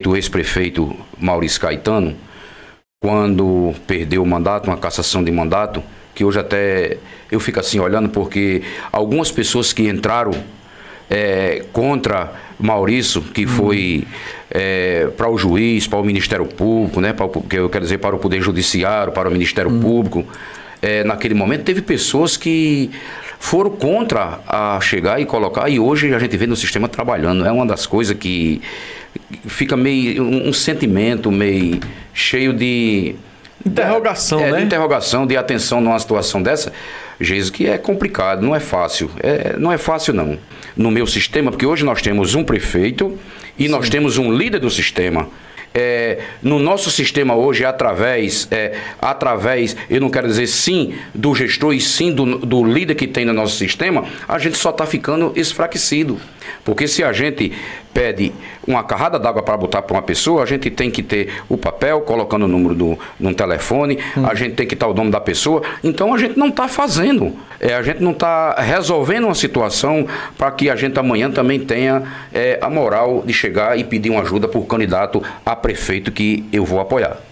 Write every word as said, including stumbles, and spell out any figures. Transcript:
do ex-prefeito Maurício Caetano, quando perdeu o mandato, uma cassação de mandato, que hoje até eu fico assim olhando, porque algumas pessoas que entraram é, contra Maurício, que foi é, para o juiz, para o Ministério Público, né, para o, que eu quero dizer, para o Poder Judiciário, para o Ministério hum. Público, é, naquele momento teve pessoas que foram contra a chegar e colocar, e hoje a gente vê no sistema trabalhando. É uma das coisas que fica meio, um, um sentimento meio cheio de... Interrogação, é, né? De interrogação, de atenção numa situação dessa, Jesus, que é complicado, não é fácil. É, não é fácil, não. No meu sistema, porque hoje nós temos um prefeito e Sim. nós temos um líder do sistema. É, no nosso sistema hoje, através, é, através, eu não quero dizer sim do gestor e sim do, do líder que tem no nosso sistema, a gente só está ficando esfraquecido. Porque se a gente pede uma carrada d'água para botar para uma pessoa, a gente tem que ter o papel, colocando o número do, num telefone, hum. a gente tem que estar o nome da pessoa. Então a gente não está fazendo, é, a gente não está resolvendo uma situação para que a gente amanhã também tenha é, a moral de chegar e pedir uma ajuda por candidato a prefeito que eu vou apoiar.